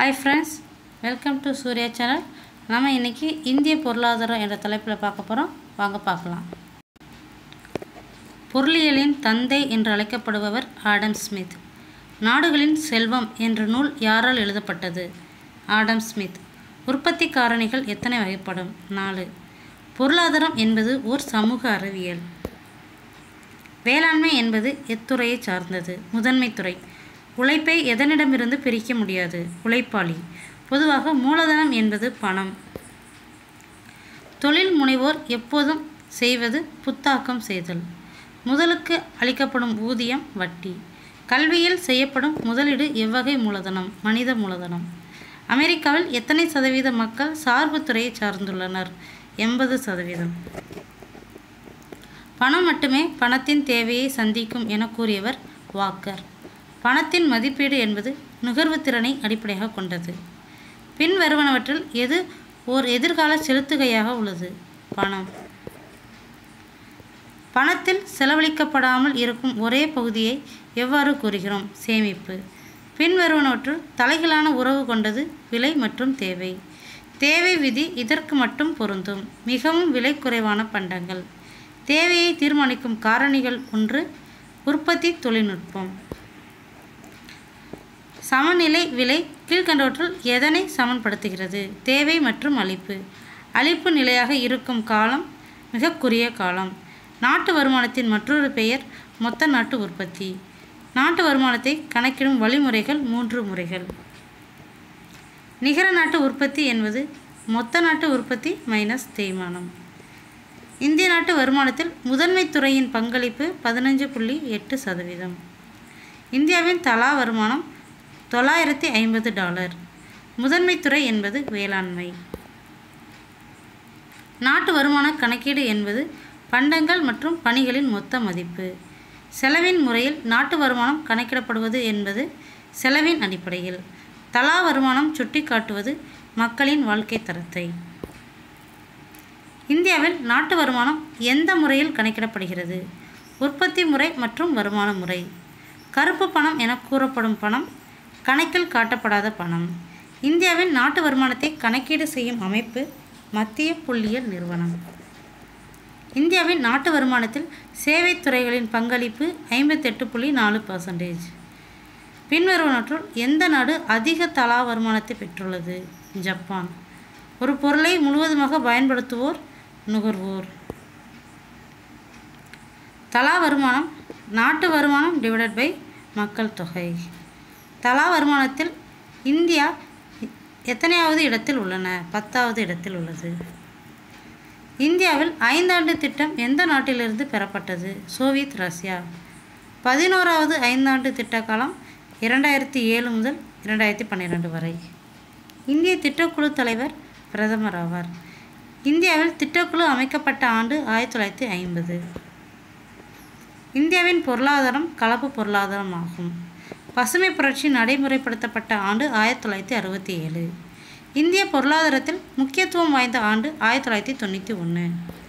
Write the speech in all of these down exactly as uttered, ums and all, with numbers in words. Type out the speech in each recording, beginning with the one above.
Hi friends, welcome to Surya channel. நாம இன்னைக்கு இந்திய பொருளாதாரம் என்ற தலைப்பில் பார்க்க போறோம். வாங்க பார்க்கலாம். பொருளியலின் தந்தை என்று அழைக்கப்படுபவர் ஆடம் ஸ்மித். நாடுகளின் செல்வம் என்ற நூல் யாரால் எழுதப்பட்டது? Adam Smith. உற்பத்தி காரணிகள் எத்தனை வகைப்படும்? நாலு. பொருளாதாரம் என்பது ஓர் சமூக அறிவியல். வேளாண்மை என்பது எத்துறையை சார்ந்தது? முதன்மை துறை. உழைப்பை எதனிடமிருந்து பிரிக்க முடியாது? உழைப்பாளி. பொதுவாக மூலதனம் என்பது பணம். தொழில் முனைவோர் எப்போதும் செய்வது புத்தாக்கம் செய்தல். முதலுக்கு அளிக்கப்படும் ஊதியம் வட்டி. கல்வியில் செய்யப்படும் முதலீடு எவ்வகை மூலதனம்? மனித மூலதனம். அமெரிக்காவில் எத்தனை சதவீத மக்கள் சார்பு துறையை சார்ந்துள்ளனர்? எண்பது சதவீதம். பணம் மட்டுமே பணத்தின் தேவையை சந்திக்கும் என கூறியவர் வாக்கர். பணத்தின் மதிப்பீடு என்பது நுகர்வு திறனை அடிப்படையாக கொண்டது. பின் வருவனவற்றில் எது ஓர் எதிர்கால செலுத்துகையாக உள்ளது? பணம். பணத்தில் செலவழிக்கப்படாமல் இருக்கும் ஒரே பகுதியை எவ்வாறு கூறுகிறோம்? சேமிப்பு. பின் வருவனவற்றுள் தலைகளான உறவு கொண்டது விலை மற்றும் தேவை. தேவை விதி இதற்கு மட்டும் பொருந்தும். மிகவும் விலை குறைவான பண்டங்கள். தேவையை தீர்மானிக்கும் காரணிகள் ஒன்று உற்பத்தி தொழில்நுட்பம். சமநிலை விலை கீழ்கண்டவற்றுள் எதனை சமன்படுத்துகிறது? தேவை மற்றும் அளிப்பு. அளிப்பு நிலையாக இருக்கும் காலம் மிக குறுகிய காலம். நாட்டு வருமானத்தின் மற்றொரு பெயர் மொத்த நாட்டு உற்பத்தி. நாட்டு வருமானத்தை கணக்கிடும் வழிமுறைகள் மூன்று முறைகள். நிகர நாட்டு உற்பத்தி என்பது மொத்த நாட்டு உற்பத்தி மைனஸ் தேய்மானம். இந்திய நாட்டு வருமானத்தில் முதன்மை துறையின் பங்களிப்பு பதினஞ்சு புள்ளி எட்டு சதவீதம். இந்தியாவின் தலா வருமானம் தொள்ளாயிரத்தி ஐம்பது டாலர். முதன்மை துறை என்பது வேளாண்மை. நாட்டு வருமான கணக்கீடு என்பது பண்டங்கள் மற்றும் பணிகளின் மொத்த மதிப்பு. செலவின் முறையில் நாட்டு வருமானம் கணக்கிடப்படுவது என்பது செலவின் அடிப்படையில். தலா வருமானம் சுட்டி காட்டுவது மக்களின் வாழ்க்கை தரத்தை. இந்தியாவில் நாட்டு வருமானம் எந்த முறையில் கணக்கிடப்படுகிறது? உற்பத்தி முறை மற்றும் வருமான முறை. கருப்பு பணம் என கூறப்படும் பணம் கணக்கில் காட்டப்படாத பணம். இந்தியாவின் நாட்டு வருமானத்தை கணக்கீடு செய்யும் அமைப்பு மத்திய புள்ளியியல் நிறுவனம். இந்தியாவின் நாட்டு வருமானத்தில் சேவை துறைகளின் பங்களிப்பு ஐம்பத்தெட்டு புள்ளி நாலு பர்சன்டேஜ். பின்வருவனற்றுள் எந்த நாடு அதிக தலா வருமானத்தை பெற்றுள்ளது? ஜப்பான். ஒரு பொருளை முழுவதுமாக பயன்படுத்துவோர் நுகர்வோர். தலா வருமானம் நாட்டு வருமானம் டிவைடட் பை மக்கள் தொகை. தலா வருமானத்தில் இந்தியா எத்தனையாவது இடத்தில் உள்ளன? பத்தாவது இடத்தில் உள்ளது. இந்தியாவில் ஐந்தாண்டு திட்டம் எந்த நாட்டிலிருந்து பெறப்பட்டது? Soviet Russia. பதினோராவது ஐந்தாண்டு திட்ட காலம் இரண்டாயிரத்தி ஏழு முதல் இரண்டாயிரத்தி பன்னிரெண்டு வரை. இந்திய திட்டக்குழு தலைவர் பிரதமர் ஆவார். இந்தியாவில் திட்டக்குழு அமைக்கப்பட்ட ஆண்டு ஆயிரத்தி தொள்ளாயிரத்தி ஐம்பது. இந்தியாவின் பொருளாதாரம் கலப்பு பொருளாதாரம் ஆகும். பசுமை புரட்சி நடைமுறைப்படுத்தப்பட்ட ஆண்டு ஆயிரத்தி தொள்ளாயிரத்தி அறுபத்தி ஏழு. இந்திய பொருளாதாரத்தில் முக்கியத்துவம் வாய்ந்த ஆண்டு ஆயிரத்தி தொள்ளாயிரத்தி தொண்ணூற்றி ஒன்று.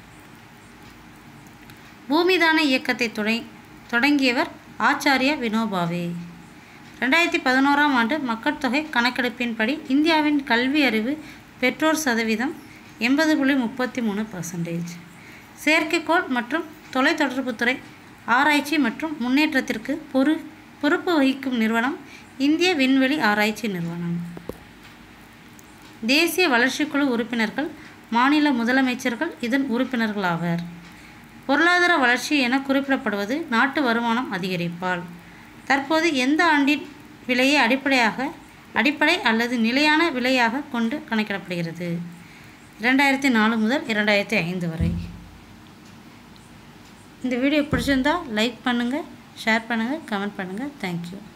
பூமிதான இயக்கத்தை தொடை தொடங்கியவர் ஆச்சாரிய வினோபாவே. ரெண்டாயிரத்தி பதினோராம் ஆண்டு மக்கள் தொகை கணக்கெடுப்பின்படி இந்தியாவின் கல்வி அறிவு பெற்றோர் சதவீதம் எண்பது புள்ளி முப்பத்தி மூணு பர்சன்டேஜ். செயற்கைக்கோள் மற்றும் தொலைத்தொடர்புத்துறை ஆராய்ச்சி மற்றும் முன்னேற்றத்திற்கு பொறு பொறுப்பு வகிக்கும் நிறுவனம் இந்திய விண்வெளி ஆராய்ச்சி நிறுவனம். தேசிய வளர்ச்சிக்குழு உறுப்பினர்கள் மாநில முதலமைச்சர்கள் இதன் உறுப்பினர்கள் ஆவர். பொருளாதார வளர்ச்சி என குறிப்பிடப்படுவது நாட்டு வருமானம் அதிகரிப்பால். தற்போது எந்த ஆண்டின் விலையை அடிப்படையாக அடிப்படை அல்லது நிலையான விலையாக கொண்டு கணக்கிடப்படுகிறது? இரண்டாயிரத்தி நாலு முதல் இரண்டாயிரத்தி ஐந்து வரை. இந்த வீடியோ பிடிச்சிருந்தால் லைக் பண்ணுங்கள், ஷேர் பண்ணுங்கள், கமெண்ட் பண்ணுங்கள். தேங்க்யூ.